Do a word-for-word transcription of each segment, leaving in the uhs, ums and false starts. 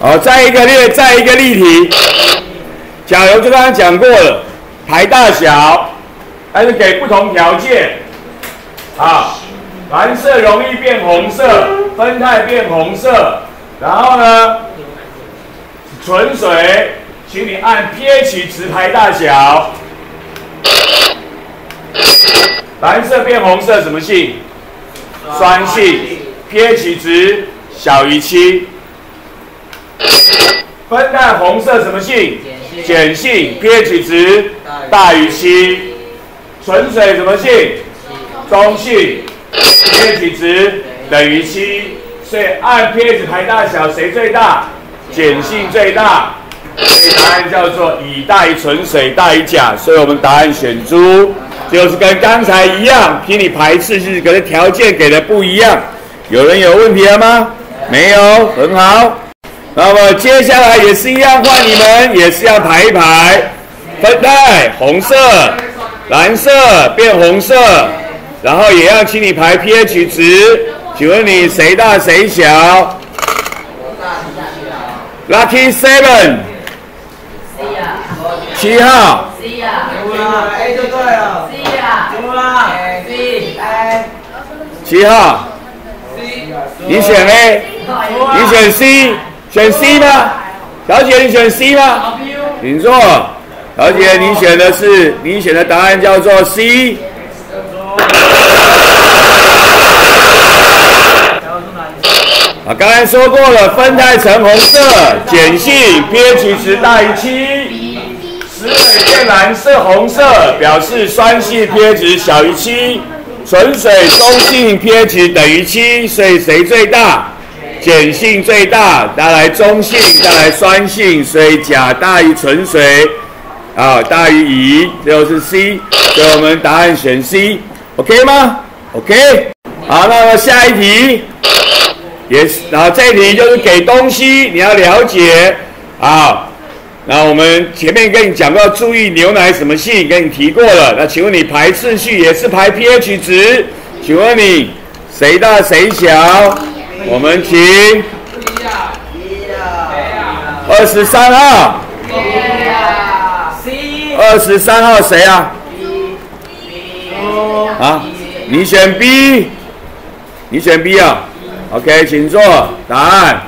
好，再一个例，再一个例题。甲油就刚刚讲过了，排大小，但是给不同条件。啊，蓝色容易变红色，酚酞变红色。然后呢，纯水，请你按 pH 值排大小。蓝色变红色什么性？酸性 ，pH 值小于七。酚酞红色什么性？碱性 ，pH 值大于七。纯水什么性？中性 ，pH 值等于七。所以按 pH 排大小，谁最大？碱性最大。所以答案叫做乙大于纯水大于钾。所以我们答案选猪。就是跟刚才一样，凭你排次序，可是条件给的不一样。有人有问题了吗？没有，很好。那么接下来也是一样，换你们也是要排一排。酚酞红色，蓝色变红色，然后也要请你排 pH 值。请问你谁大谁小 ？Lucky Seven， 七号。 A 就对了。C 啊，怎么了 ？C， A， 七号。你选 A， 你选 C， 选 C 吗？小姐，你选 C 吗？请坐。小姐，你选的是，你选的答案叫做 C。啊，刚才说过了，酚酞呈红色，碱性 pH 值大于七。石水变蓝色红色，表示酸性 pH 值小于七。纯水中性 pH 等于七，所以谁最大？碱性最大，再来中性，再来酸性，所以钾大于纯水，啊，大于乙，就是 C， 所以我们答案选 C，OK 吗 ？OK， 好，那么下一题，也是，然后这一题就是给东西，你要了解，啊。那我们前面跟你讲过，注意牛奶什么性，跟你提过了。那请问你排次序也是排 pH 值？请问你谁大谁小？我们请二十三号。二十三号谁啊？啊，你选 B， 你选 B 啊 ？OK， 请坐，答案。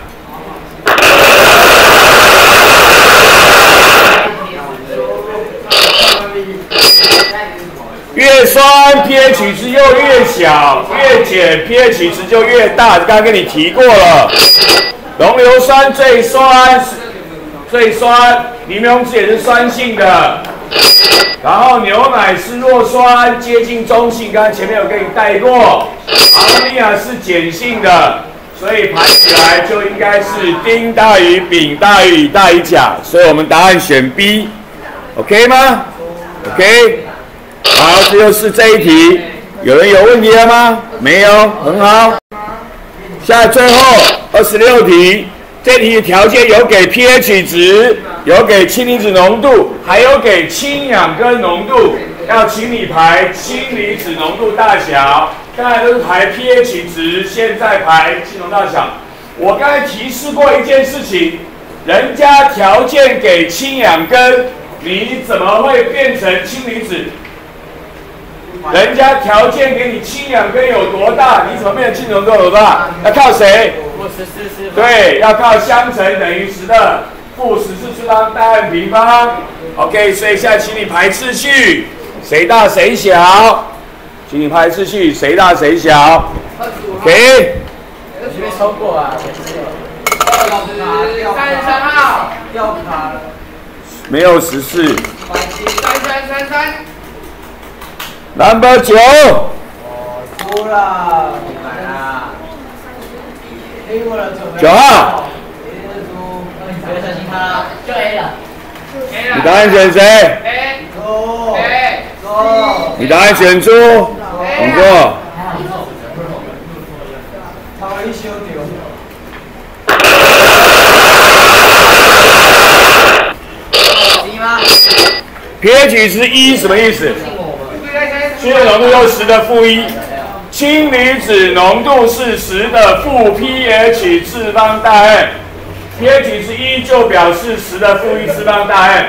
越酸 pH 值又越小，越碱 pH 值就越大。刚刚跟你提过了，浓硫酸最酸，最酸，柠檬汁也是酸性的。然后牛奶是弱酸，接近中性，刚才前面有跟你带过。阿摩尼亚是碱性的，所以排起来就应该是丁大于丙大于乙大于甲，所以我们答案选 B，OK 吗 ？OK。好，这就是这一题。有人有问题了吗？没有，很好。下最后二十六题，这题的条件有给 pH 值，有给氢离子浓度，还有给氢氧根浓度。要请你排氢离子浓度大小。刚才都是排 pH 值，现在排氢浓大小。我刚才提示过一件事情，人家条件给氢氧根，你怎么会变成氢离子？人家条件给你氢氧根有多大，你怎么变成氢浓度有多大？要靠谁？对，要靠相乘等于十的负十四次方大按平方。OK， 所以现在请你排次序，谁大谁小？请你排次序，谁大谁小 ？OK。 有没有超过啊？三十三号掉卡了。 没有十四。 三三三三。 Number 九。 哦，输了，买啦。 九号。 就 A 了。 你答案选谁 ？A。猪。A。猪。 你答案选猪。请坐。pH 值一什么意思？氢的浓度又十的负一，氢离子浓度是十的负 pH 次方大 n， pH 值一就表示十的负一次方大 M，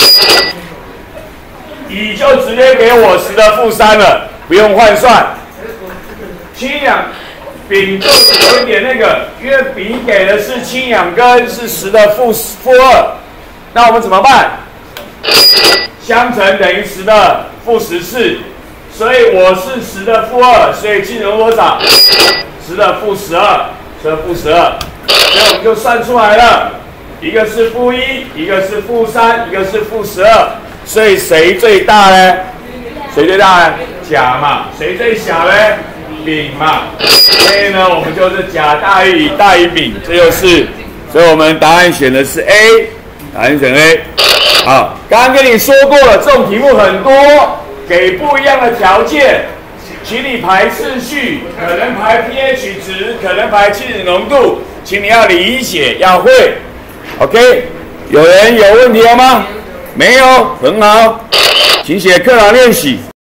乙就直接给我十的负三了，不用换算。氢氧丙就是有一点那个，因为丙给的是氢氧根是十的负负二，那我们怎么办？相乘等于十的负十四，所以我是十的负二，所以氢浓多少？十的负十二，十的负十二，所以我们就算出来了，一个是负一，一个是负三，一个是负十二，所以谁最大呢？谁最大呢？甲嘛，谁最小呢？丙嘛，所以呢，我们就是甲大于乙大于丙，这就是，所以我们答案选的是 A， 答案选 A。好，刚刚跟你说过了，这种题目很多，给不一样的条件，请你排次序，可能排 pH 值，可能排气体浓度，请你要理解，要会。OK， 有人有问题了吗？没有，很好，请写课堂练习。